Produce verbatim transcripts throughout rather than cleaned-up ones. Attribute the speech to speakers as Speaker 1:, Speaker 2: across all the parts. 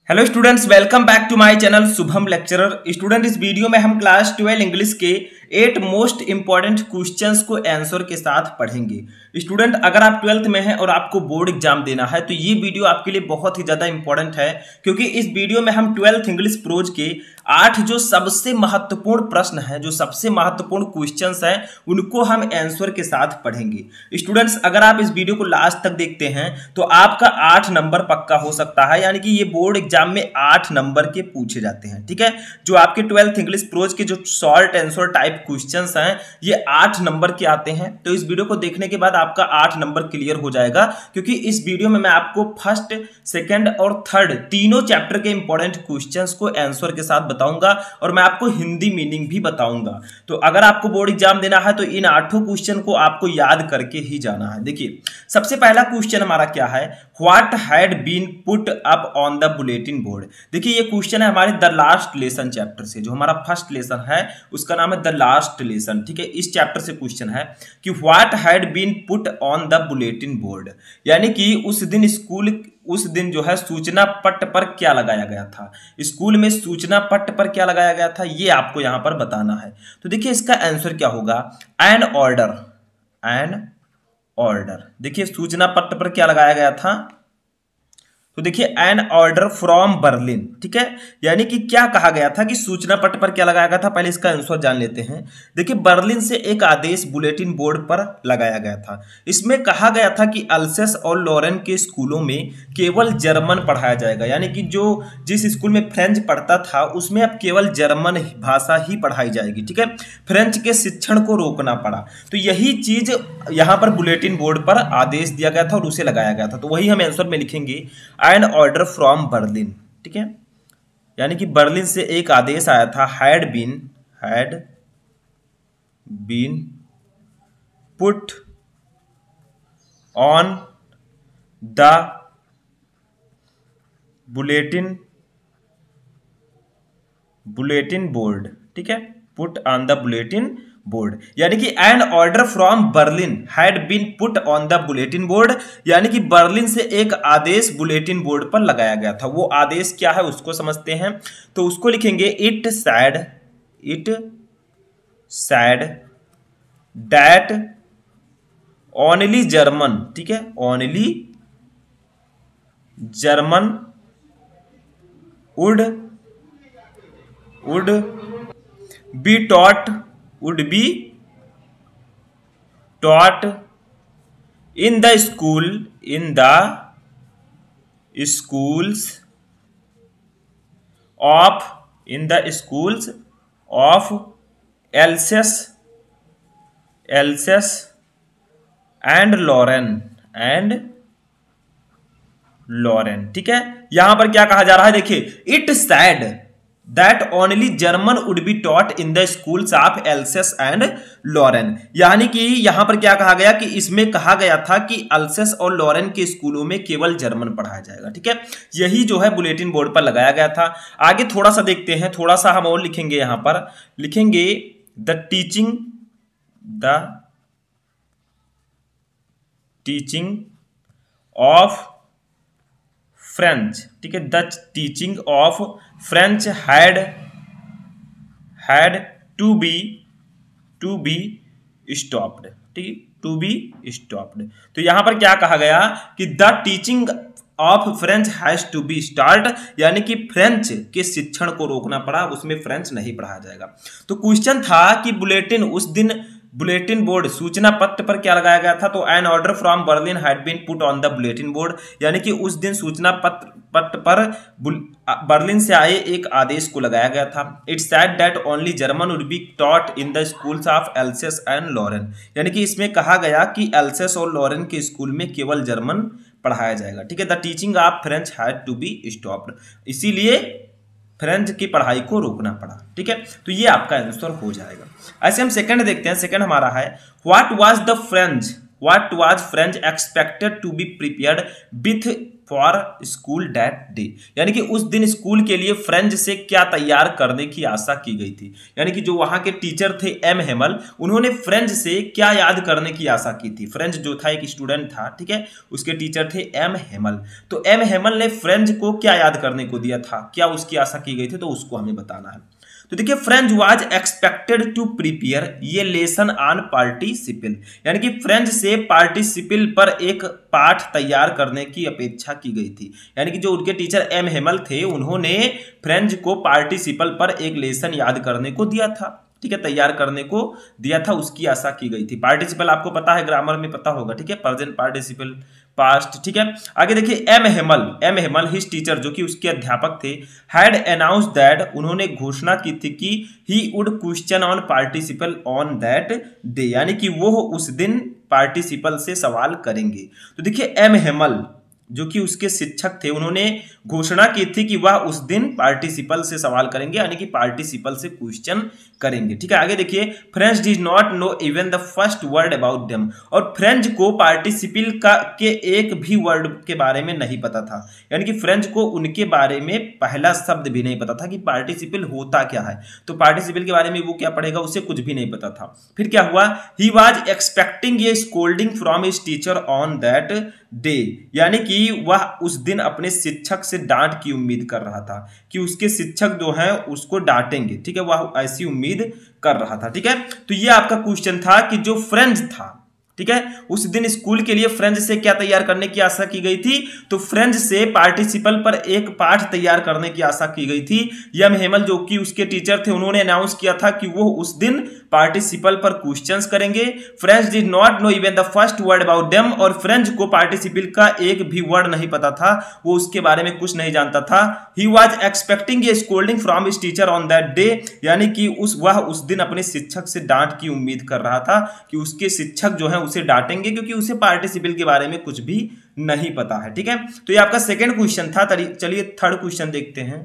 Speaker 1: Hello students, welcome back to my channel Shubham lecturer. Student, इस video में हम class twelve English के eight most important questions को answer के साथ पढ़ेंगे। स्टूडेंट, अगर आप ट्वेल्थ में हैं और आपको बोर्ड एग्जाम देना है तो ये वीडियो आपके लिए बहुत ही ज्यादा इंपॉर्टेंट है, क्योंकि इस वीडियो में हम ट्वेल्थ इंग्लिश प्रोज के आठ जो सबसे महत्वपूर्ण प्रश्न हैं, जो सबसे महत्वपूर्ण क्वेश्चंस हैं, उनको हम आंसर के साथ पढ़ेंगे। स्टूडेंट्स, अगर आप इस वीडियो को लास्ट तक देखते हैं तो आपका आठ नंबर पक्का हो सकता है, यानी कि ये बोर्ड एग्जाम में आठ नंबर के पूछे जाते हैं। ठीक है, जो आपके ट्वेल्थ इंग्लिश प्रोज के जो शॉर्ट आंसर टाइप क्वेश्चंस हैं, ये आठ नंबर के आते हैं। तो इस वीडियो को देखने के बाद आपका आठ नंबर क्लियर हो जाएगा, क्योंकि इस वीडियो में मैं आपको फर्स्ट, सेकंड और थर्ड तीनों चैप्टर के इंपॉर्टेंट क्वेश्चंस को आंसर के साथ बताऊंगा और मैं आपको हिंदी मीनिंग भी बताऊंगा। तो अगर आपको बोर्ड एग्जाम देना है तो इन आठों क्वेश्चन को आपको याद करके ही जाना है। देखिए, सबसे पहला क्वेश्चन हमारा क्या है, what had been put up on the bulletin board. देखिए, ये क्वेश्चन है हमारे द लास्ट लेसन चैप्टर से, जो हमारा फर्स्ट लेसन है उसका नाम है द लास्ट लेसन। ठीक है, इस चैप्टर से क्वेश्चन है कि what had been put on the bulletin board, यानी कि उस दिन स्कूल उस दिन जो है सूचना पट पर क्या लगाया गया था, स्कूल में सूचना पट पर क्या लगाया गया था, ये आपको यहां पर बताना है। तो देखिए, इसका आंसर क्या होगा, एन ऑर्डर, एन ऑर्डर। देखिए, सूचना पट पर क्या लगाया गया था, तो देखिए एन ऑर्डर फ्रॉम बर्लिन। ठीक है, यानी कि क्या कहा गया था कि सूचना पट पर क्या लगाया गया था, पहले इसका आंसर जान लेते हैं। देखिए, बर्लिन से एक आदेश बुलेटिन बोर्ड पर लगाया गया था। इसमें कहा गया था कि अल्सेस और लॉरेन के स्कूलों में केवल जर्मन पढ़ाया जाएगा, यानी कि जो जिस स्कूल में फ्रेंच पढ़ता था उसमें अब केवल जर्मन भाषा ही पढ़ाई जाएगी। ठीक है, फ्रेंच के शिक्षण को रोकना पड़ा। तो यही चीज यहां पर बुलेटिन बोर्ड पर आदेश दिया गया था और उसे लगाया गया था। तो वही हम आंसर में लिखेंगे, एन ऑर्डर फ्रॉम बर्लिन। ठीक है, यानी कि बर्लिन से एक आदेश आया था, had been had been put on the bulletin bulletin board. ठीक है, put on the bulletin board, यानी कि an order from Berlin had been put on the bulletin board, यानी कि बर्लिन से एक आदेश बुलेटिन बोर्ड पर लगाया गया था। वो आदेश क्या है उसको समझते हैं। तो उसको लिखेंगे, it said it said that only German. ठीक है, only German would would be taught would be taught in the school in the schools of in the schools of Alsace Alsace and Lorraine and Lorraine। ठीक है, यहां पर क्या कहा जा रहा है, देखिए, it said That only German would be taught in the schools of Alsace and Lorraine, यानी कि यहां पर क्या कहा गया कि इसमें कहा गया था कि अल्सेस और लॉरेन के स्कूलों में केवल जर्मन पढ़ाया जाएगा। ठीक है, यही जो है बुलेटिन बोर्ड पर लगाया गया था। आगे थोड़ा सा देखते हैं, थोड़ा सा हम और लिखेंगे, यहां पर लिखेंगे the teaching the teaching of French. ठीक है, the teaching of French had had to be to be stopped. ठीक है, टू बी स्टॉप्ड। तो यहां पर क्या कहा गया कि the teaching of French has to be start, यानी कि फ्रेंच के शिक्षण को रोकना पड़ा, उसमें फ्रेंच नहीं पढ़ाया जाएगा। तो क्वेश्चन था कि बुलेटिन उस दिन बुलेटिन बोर्ड सूचना पत्र पर क्या लगाया गया था, तो an order from Berlin had been put on the bulletin board, यानी कि उस दिन सूचना पत्र पत्र पर बर्लिन से आए एक आदेश को लगाया गया था। It's said that only German would be taught in the schools of Alsace and Lorraine, यानी कि इसमें कहा गया कि एल्सेस और लॉरेन के स्कूल में केवल जर्मन पढ़ाया जाएगा। ठीक है, the teaching of French had to be stopped, इसीलिए फ्रेंच की पढ़ाई को रोकना पड़ा। ठीक है, तो ये आपका आंसर हो जाएगा। ऐसे हम सेकंड देखते हैं। सेकंड हमारा है, what was the French what was French expected to be prepared with for school that day, यानी कि उस दिन स्कूल के लिए फ्रेंच से क्या तैयार करने की आशा की गई थी। यानी कि जो वहां के टीचर थे एम हेमल, उन्होंने फ्रेंच से क्या याद करने की आशा की थी। फ्रेंच जो था एक स्टूडेंट था, ठीक है, उसके टीचर थे एम हेमल। तो एम हेमल ने फ्रेंच को क्या याद करने को दिया था, क्या उसकी आशा की गई थी, तो उसको हमें बताना है। तो देखिए, French was expected to prepare ये लेसन ऑन पार्टिसिपल, यानी कि फ्रेंच से पार्टिसिपल पर एक पाठ तैयार करने की अपेक्षा की गई थी। यानी कि जो उनके टीचर एम हेमल थे, उन्होंने फ्रेंच को पार्टिसिपल पर एक लेसन याद करने को दिया था, ठीक है, तैयार करने को दिया था, उसकी आशा की गई थी। पार्टिसिपल आपको पता है, ग्रामर में पता होगा, ठीक है, प्रेजेंट पार्टिसिपल, पास्ट, ठीक है। आगे देखिए, M Hamel M Hamel his teacher, जो कि उसके अध्यापक थे, हैड अनाउंस दैट, उन्होंने घोषणा की थी कि he would question on participle on that day, यानी कि वो उस दिन पार्टिसिपल से सवाल करेंगे। तो देखिए, एम हेमल जो कि उसके शिक्षक थे, उन्होंने घोषणा की थी कि वह उस दिन पार्टिसिपल से सवाल करेंगे, यानी कि पार्टिसिपल से क्वेश्चन करेंगे, ठीक है। आगे देखिए, French did not know even the first word about them, और फ्रेंच को पार्टिसिपल का के एक भी वर्ड के बारे में नहीं पता था, यानी कि फ्रेंच को उनके बारे में पहला शब्द भी नहीं पता था कि पार्टिसिपल होता क्या है। तो पार्टिसिपल के बारे में वो क्या पढ़ेगा, उसे कुछ भी नहीं पता था। फिर क्या हुआ, he was expecting a scolding from his teacher on that day, यानी कि वह उस दिन अपने शिक्षक से डांट की उम्मीद कर रहा था कि उसके शिक्षक जो है उसको डांटेंगे, ठीक है, वह ऐसी उम्मीद कर रहा था, ठीक है। तो ये आपका क्वेश्चन था कि जो फ्रेंच था, ठीक है, उस दिन स्कूल के लिए फ्रेंच से क्या तैयार करने की आशा की गई थी, तो फ्रेंच से पार्टिसिपल पर एक पाठ तैयार करने की आशा की गई थी। एम हेमल जो कि उसके टीचर थे, उन्होंने अनाउंस किया था कि वो उस दिन पार्टिसिपल पर क्वेश्चंस करेंगे। French did not know even the first word about them, और फ्रेंच को पार्टिसिपल का एक भी वर्ड नहीं पता था, वो उसके बारे में कुछ नहीं जानता था। He was expecting a scolding from his teacher on that day, यानी कि उस वह उस दिन अपने शिक्षक से डांट की उम्मीद कर रहा था कि उसके शिक्षक जो है उसे डांटेंगे, क्योंकि उसे पार्टिसिपल के बारे में कुछ भी नहीं पता है, ठीक है। तो ये आपका सेकंड क्वेश्चन था। चलिए थर्ड क्वेश्चन देखते हैं।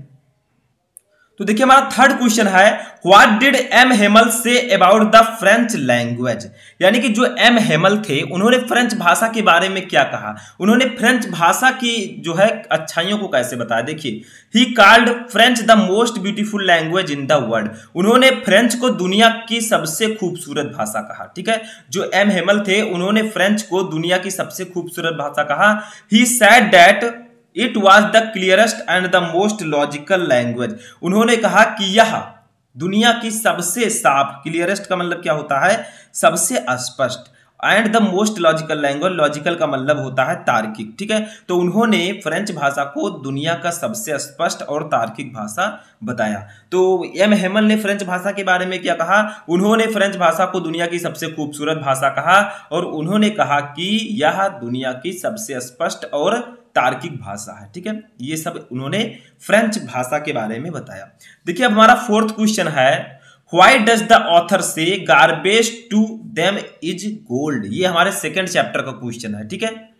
Speaker 1: तो देखिए, हमारा थर्ड क्वेश्चन है, what did M Hamel say about the French language, यानी कि जो एम हेमल थे, उन्होंने फ्रेंच भाषा के बारे में क्या कहा, उन्होंने फ्रेंच भाषा की जो है अच्छाइयों को कैसे बताया। देखिए, he called French the most beautiful language in the world, उन्होंने फ्रेंच को दुनिया की सबसे खूबसूरत भाषा कहा, ठीक है। जो एम हेमल थे, उन्होंने फ्रेंच को दुनिया की सबसे खूबसूरत भाषा कहा। He said that it was the clearest and the most logical language, उन्होंने कहा कि यह दुनिया की सबसे साफ, क्लियरेस्ट का मतलब क्या होता है, सबसे स्पष्ट, and the most logical language, logical का मतलब होता है तार्किक, ठीक है। तो उन्होंने फ्रेंच भाषा को दुनिया का सबसे स्पष्ट और तार्किक भाषा बताया। तो एम हेमल ने फ्रेंच भाषा के बारे में क्या कहा, उन्होंने फ्रेंच भाषा को दुनिया की सबसे खूबसूरत भाषा कहा, और उन्होंने कहा कि यह दुनिया की सबसे स्पष्ट और तार्किक भाषा है, ठीक है। ये सब उन्होंने फ्रेंच भाषा के बारे में बताया। देखिए, अब हमारा फोर्थ क्वेश्चन है, why does the author say garbage to them is gold, ये हमारे सेकंड चैप्टर का क्वेश्चन है, ठीक है।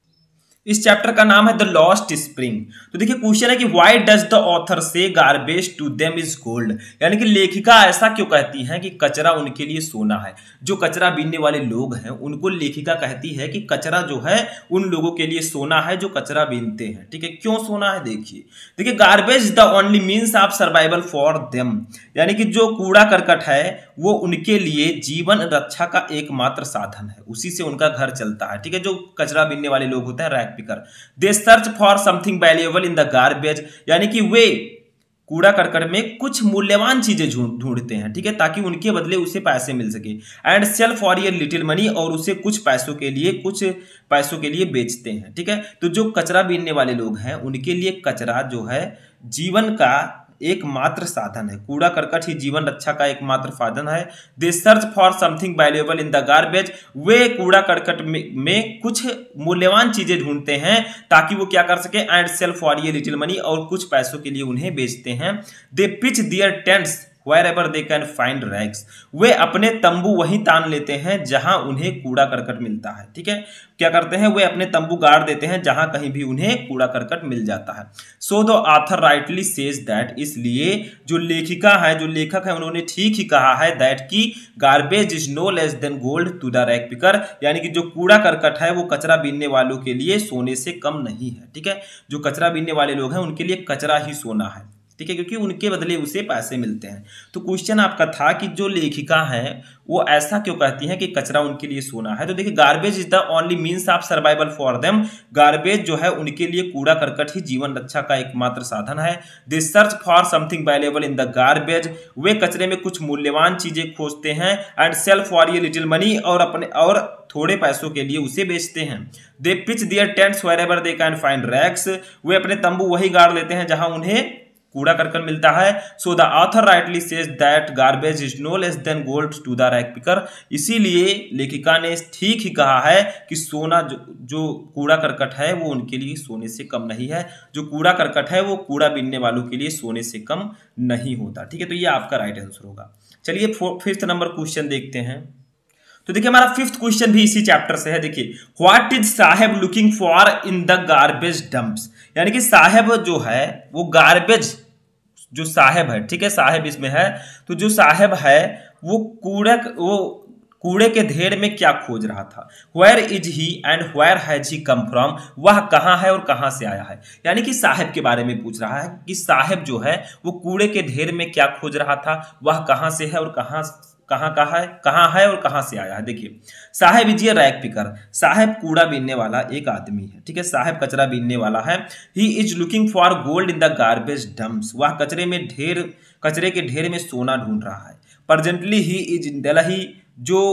Speaker 1: इस चैप्टर का नाम है द लॉस्ट स्प्रिंग। तो देखिए, क्वेश्चन है कि why does the author say garbage to them is gold, यानी कि लेखिका ऐसा क्यों कहती हैं कि कचरा उनके लिए सोना है। जो कचरा बीनने वाले लोग हैं, उनको लेखिका कहती है कि कचरा जो है उन लोगों के लिए सोना है जो कचरा बीनते हैं, ठीक है। क्यों सोना है, देखिए देखिए garbage the only means of survival for them, यानी कि जो कूड़ा करकट है वो उनके लिए जीवन रक्षा का एकमात्र साधन है, उसी से उनका घर चलता है, ठीक है। जो कचरा बीनने वाले लोग होते हैं, rag picker, they search for something valuable in the garbage, यानी कि वे कूड़ा करकट में कुछ मूल्यवान चीजें ढूंढते हैं, ठीक है, ताकि उनके बदले उसे पैसे मिल सके। And sell for a little money, और उसे कुछ पैसों के लिए कुछ पैसों के लिए बेचते हैं, ठीक है। तो जो कचरा बीनने वाले लोग हैं, उनके लिए कचरा जो है जीवन का एकमात्र साधन है, कूड़ा करकट ही जीवन रक्षा का एकमात्र साधन है। They search for something valuable in the garbage, वे कूड़ा करकट में, में कुछ मूल्यवान चीजें ढूंढते हैं ताकि वो क्या कर सके, and sell for a little money, और कुछ पैसों के लिए उन्हें बेचते हैं। They pitch their tents wherever they can find rags। वे अपने तंबू वहीं तान लेते हैं जहां उन्हें कूड़ा करकट मिलता है। ठीक है, क्या करते हैं, वे अपने तंबू गाड़ देते हैं जहां कहीं भी उन्हें कूड़ा करकट मिल जाता है। So the author rightly says that, इसलिए जो लेखिका है, जो लेखक है, उन्होंने ठीक ही कहा है दैट की garbage is no less than gold to the rag picker, यानी कि जो कूड़ा करकट है वो कचरा बीनने वालों के लिए सोने से कम नहीं है। ठीक है, जो कचरा बीनने वाले लोग हैं उनके लिए कचरा ही सोना है। ठीक है, क्योंकि उनके बदले उसे पैसे मिलते हैं। तो क्वेश्चन आपका था कि जो लेखिका है वो ऐसा क्यों कहती हैं कि कचरा उनके लिए सोना है। तो देखिए, garbage is the only means of survival for them, garbage जो है उनके लिए कूड़ा करकट ही जीवन रक्षा का एकमात्र साधन है। They search for something valuable in the garbage, वे कचरे में कुछ मूल्यवान चीजें खोजते हैं। And sell for a little money, और अपने और थोड़े पैसों के लिए उसे बेचते हैं। They pitch their tents wherever they can find rags, वे अपने तंबू वही गाड़ लेते हैं जहां उन्हें कूड़ा करकट मिलता है। So the author rightly says that garbage is no less than gold to the rag picker, इसीलिए लेखिका ने ठीक ही कहा है कि सोना जो, जो कूड़ा करकट है वो उनके लिए सोने से कम नहीं है। जो कूड़ा करकट है वो कूड़ा बीनने वालों के लिए सोने से कम नहीं होता। ठीक है, तो ये आपका राइट आंसर होगा। चलिए फिफ्थ नंबर क्वेश्चन देखते हैं। तो देखिए, हमारा फिफ्थ क्वेश्चन भी इसी चैप्टर से है। देखिए, what is Saheb looking for in the garbage dumps, यानी कि साहेब जो है वो गार्बेज, जो साहेब है, ठीक है, साहेब इसमें है, तो जो साहेब है वो कूड़ा वो कूड़े के ढेर में क्या खोज रहा था। Where is he and where has he come from, वह कहाँ है और कहाँ से आया है। यानी कि साहेब के बारे में पूछ रहा है कि साहेब जो है वो कूड़े के ढेर में क्या खोज रहा था, वह कहाँ से है और कहाँ कहाँ कहाँ है कहाँ है और कहाँ से आया है। देखिए, साहेब इज ये रैग पिकर, साहेब कूड़ा बीनने वाला एक आदमी है। ठीक है, साहेब कचरा बीनने वाला है। He is looking for gold in the garbage dumps, वह कचरे में ढेर कचरे के ढेर में सोना ढूंढ रहा है। Presently he is in Delhi, जो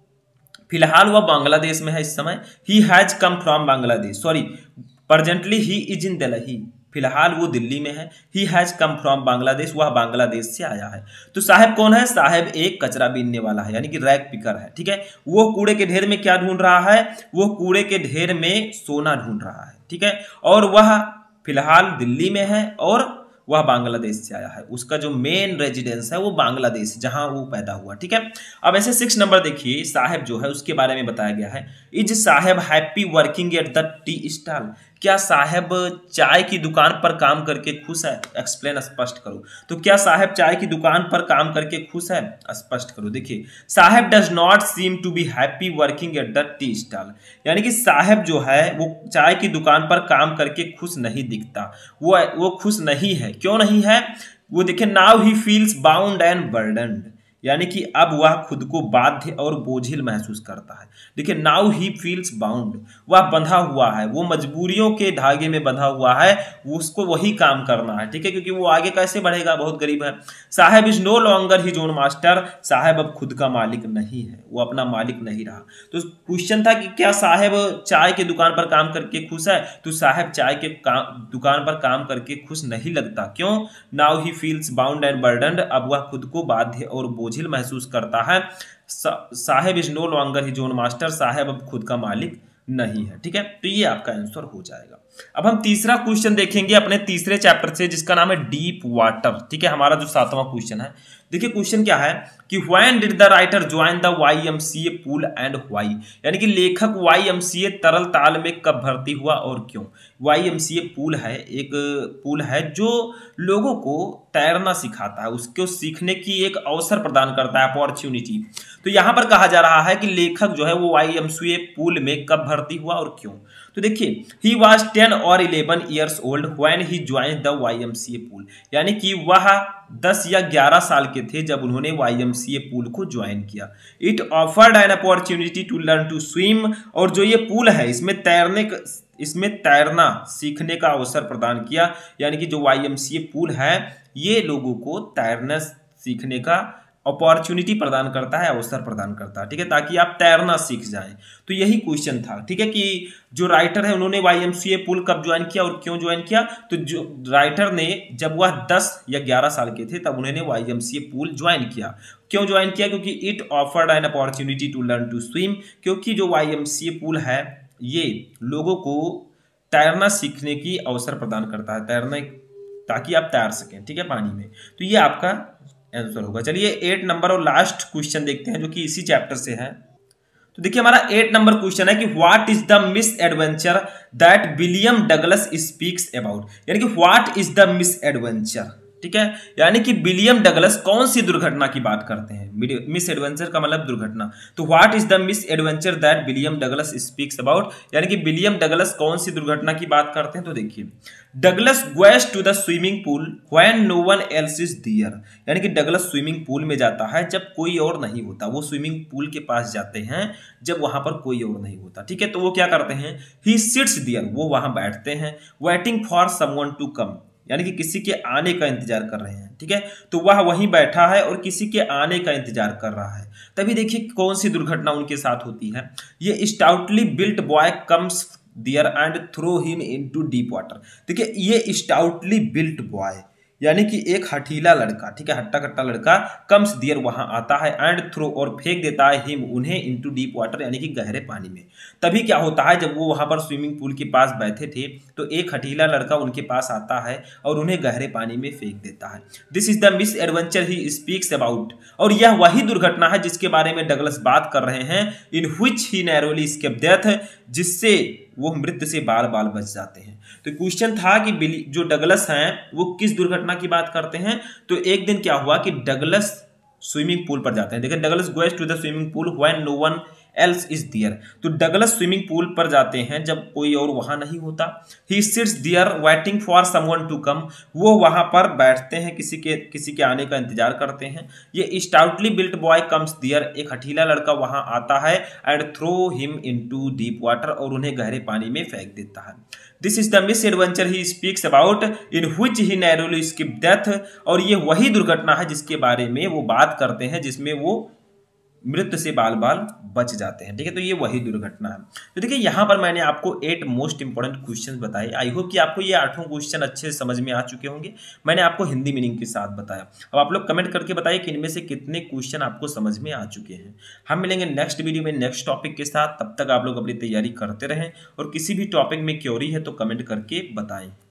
Speaker 1: फिलहाल वह बांग्लादेश में है इस समय। He has come from Bangladesh, sorry, presently he is in Delhi, फिलहाल वो दिल्ली में है। He has come from Bangladesh, वह बांग्लादेश से आया है। तो साहेब कौन है, साहेब एक कचरा बीनने वाला है, यानी कि रैग पिकर है। ठीक है, वो कूड़े के ढेर में क्या ढूंढ रहा है, वो कूड़े के ढेर में सोना ढूंढ रहा है। ठीक है, और वह फिलहाल दिल्ली में है और वह बांग्लादेश से आया है। उसका जो मेन रेजिडेंस है वो बांग्लादेश, जहां वो पैदा हुआ। ठीक है, अब ऐसे सिक्स नंबर देखिए, साहेब जो है उसके बारे में बताया गया है। Is Saheb happy working at the tea stall, क्या साहेब चाय की दुकान पर काम करके खुश है। एक्सप्लेन, स्पष्ट करो। तो क्या साहेब चाय की दुकान पर काम करके खुश है, स्पष्ट करो। देखिए, Saheb does not seem to be happy working at the tea stall, यानी कि साहेब जो है वो चाय की दुकान पर काम करके खुश नहीं दिखता, वो वो खुश नहीं है। क्यों नहीं है, वो देखिए, now he feels bound and burdened, यानी कि अब वह खुद को बाध्य और बोझिल महसूस करता है। देखिए, नाउ ही फील्स बाउंड, वह बंधा हुआ है, वो मजबूरियों के धागे में बंधा हुआ है, उसको वही काम करना है। ठीक है, क्योंकि वो आगे कैसे बढ़ेगा, बहुत गरीब है। Saheb is no longer his own master, Saheb अब खुद का मालिक नहीं है, वो अपना मालिक नहीं रहा। तो क्वेश्चन था कि क्या साहेब चाय की दुकान पर काम करके खुश है, तो साहेब चाय के दुकान पर काम करके खुश नहीं लगता। क्यों, now he feels bound and burdened, अब वह खुद को बाध्य और बोझिल महसूस करता है। Saheb is no longer his own master, Saheb अब खुद का मालिक नहीं है। ठीक है, तो ये आपका आंसर हो जाएगा। अब हम तीसरा क्वेश्चन देखेंगे अपने तीसरे चैप्टर से, जिसका नाम है डीप वाटर। ठीक है, हमारा जो सातवां क्वेश्चन है। देखिए, क्वेश्चन क्या है कि when did the writer join the Y M C A pool and why, यानी कि लेखक वाई एम सी ए तरल ताल में कब भर्ती हुआ और क्यों। Y M C A pool है, एक पूल है जो लोगों को तैरना सिखाता है, उसको सीखने की एक अवसर प्रदान करता है, अपॉर्चुनिटी। तो यहाँ पर कहा जा रहा है कि लेखक जो है वो Y M C A pool में कब भर्ती हुआ और क्यों। तो देखिए, ही वॉज टेन और eleven years old when he join the Y M C A pool, यानी कि वह दस या ग्यारह साल के थे जब उन्होंने Y M C A pool को ज्वाइन किया। It offered an opportunity to learn to swim, और जो ये पूल है इसमें तैरने इसमें तैरना सीखने का अवसर प्रदान किया, यानी कि जो Y M C A pool है ये लोगों को तैरना सीखने का अपॉर्चुनिटी प्रदान करता है, अवसर प्रदान करता है। ठीक है, ताकि आप तैरना सीख जाएं। तो यही क्वेश्चन था। ठीक है, कि जो राइटर है उन्होंने Y M C A pool कब ज्वाइन किया और क्यों ज्वाइन किया। तो जो राइटर ने जब वह दस या ग्यारह साल के थे तब उन्होंने Y M C A pool join किया। क्यों ज्वाइन किया, क्योंकि it offered an opportunity to learn to swim, क्योंकि जो Y M C A pool है ये लोगों को तैरना सीखने की अवसर प्रदान करता है, तैरना ताकि आप तैर सकें। ठीक है, पानी में। तो ये आपका आंसर होगा। चलिए एट नंबर और लास्ट क्वेश्चन देखते हैं जो कि इसी चैप्टर से है। तो देखिए हमारा एट नंबर क्वेश्चन है कि what is the misadventure that William Douglas speaks about, यानी कि what is the misadventure, ठीक है, यानी कि विलियम डगलस कौन सी दुर्घटना की बात करते हैं। मिस एडवेंचर का मतलब दुर्घटना, तो what is the misadventure that William Douglas speaks about, यानी कि विलियम डगलस कौन सी दुर्घटना की बात करते हैं। तो देखिए Douglas goes to the swimming pool when no one else is there, यानी कि डगलस स्विमिंग पूल में जाता है जब कोई और नहीं होता। वो स्विमिंग पूल के पास जाते हैं जब वहां पर कोई और नहीं होता, ठीक है। तो वो क्या करते हैं, ही सिट्स देयर, वो वहां बैठते हैं, waiting for someone to come, यानी कि किसी के आने का इंतजार कर रहे हैं, ठीक है। तो वह वहीं बैठा है और किसी के आने का इंतजार कर रहा है। तभी देखिए कौन सी दुर्घटना उनके साथ होती है। ये stoutly built boy comes there and throw him into deep water. देखिए ये स्टाउटली बिल्ट बॉय यानी कि एक हठीला लड़का, ठीक है, हट्टा कट्टा लड़का, कम्स देयर वहां आता है, एंड थ्रो और फेंक देता है हिम उन्हें इनटू डीप वाटर, यानी कि गहरे पानी में। तभी क्या होता है, जब वो वहां पर स्विमिंग पूल के पास बैठे थे तो एक हठीला लड़का उनके पास आता है और उन्हें गहरे पानी में फेंक देता है। This is the misadventure he speaks about, और यह वही दुर्घटना है जिसके बारे में डगलस बात कर रहे हैं। In which he narrowly escaped death, जिससे वो मृत्यु से बाल बाल बच जाते हैं। तो क्वेश्चन था कि जो डगलस हैं वो किस दुर्घटना की बात करते हैं। तो एक दिन क्या हुआ कि डगलस स्विमिंग पूल पर जाते हैं। देखिए Douglas goes to the swimming pool when no one else is there, तो डगलस स्विमिंग पूल पर जाते हैं जब कोई और वहां नहीं होता। He sits there waiting for someone to come, वो वहां पर बैठते हैं, किसी के किसी के आने का इंतजार करते हैं। ये stoutly built boy comes there, एक हठीला लड़का वहां आता है, and throw him into deep water, और उन्हें गहरे पानी में फेंक देता है। This is the misadventure he speaks about in which he narrowly escaped death, और ये वही दुर्घटना है जिसके बारे में वो बात करते हैं जिसमें वो मृत्यु से बाल बाल बच जाते हैं, ठीक है। तो ये वही दुर्घटना है। तो देखिए यहाँ पर मैंने आपको एट मोस्ट इंपोर्टेंट क्वेश्चंस बताए। आई होप कि आपको ये आठों क्वेश्चन अच्छे से समझ में आ चुके होंगे। मैंने आपको हिंदी मीनिंग के साथ बताया। अब आप लोग कमेंट करके बताइए कि इनमें से कितने क्वेश्चन आपको समझ में आ चुके हैं। हम मिलेंगे नेक्स्ट वीडियो में नेक्स्ट टॉपिक के साथ। तब तक आप लोग अपनी तैयारी करते रहें, और किसी भी टॉपिक में क्वेरी है तो कमेंट करके बताएं।